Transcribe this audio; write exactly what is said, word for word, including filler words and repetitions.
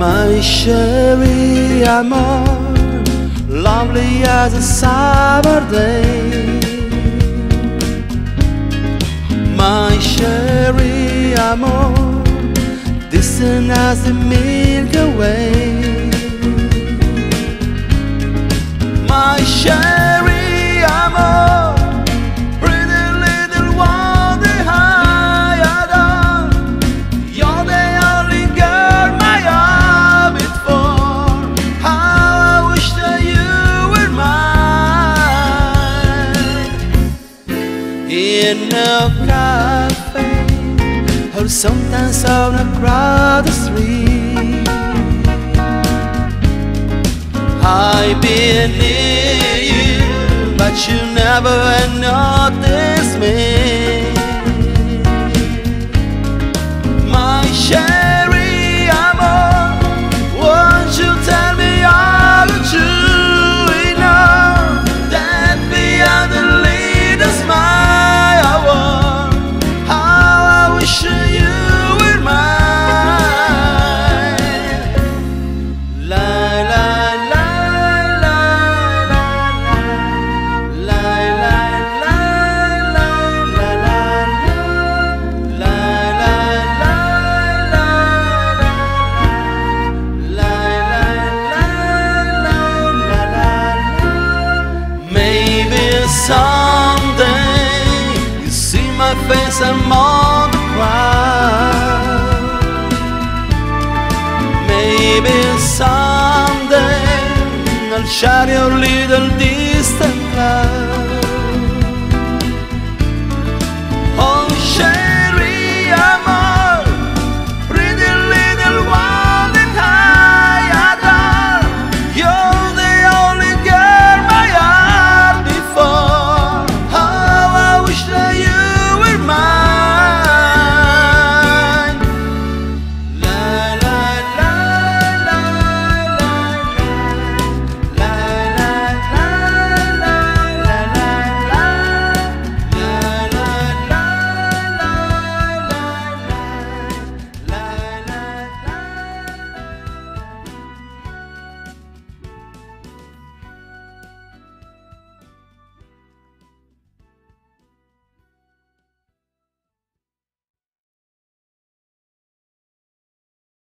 My Sherry Amor, lovely as a summer day. My Sherry Amor, distant as the Milky Way. My Sherry Amor, pretty little wonder I adore. You're the only girl my heart beat for. How I wish that you were mine. In a cafe, or sometimes on a crowded street, I've been near you, but you never noticed me. My Sherry Amor, won't you tell me all the truth? You know that beyond the leaders my hour, how I wish you were mine. La la la la la la la la la la la la la. Maybe someday you see my face among the crowd. Maybe someday I'll share your little dear.